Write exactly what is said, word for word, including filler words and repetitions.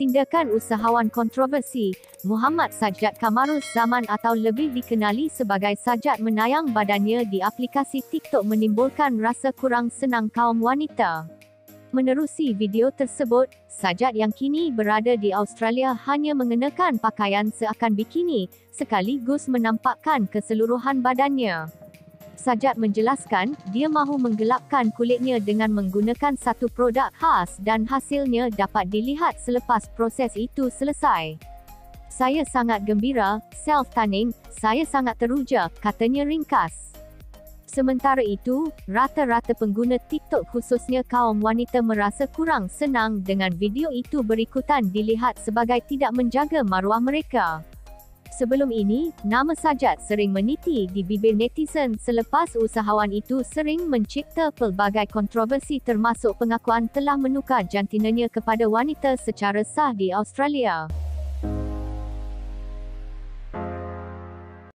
Tindakan usahawan kontroversi, Muhammad Sajjad Kamarul Zaman atau lebih dikenali sebagai Sajjad menayang badannya di aplikasi TikTok menimbulkan rasa kurang senang kaum wanita. Menerusi video tersebut, Sajjad yang kini berada di Australia hanya mengenakan pakaian seakan bikini, sekaligus menampakkan keseluruhan badannya. Sajjad menjelaskan, dia mahu menggelapkan kulitnya dengan menggunakan satu produk khas dan hasilnya dapat dilihat selepas proses itu selesai. "Saya sangat gembira, self-tanning, saya sangat teruja," katanya ringkas. Sementara itu, rata-rata pengguna TikTok khususnya kaum wanita merasa kurang senang dengan video itu berikutan dilihat sebagai tidak menjaga maruah mereka. Sebelum ini, nama Sajjad sering meniti di bibir netizen selepas usahawan itu sering mencipta pelbagai kontroversi termasuk pengakuan telah menukar jantinanya kepada wanita secara sah di Australia.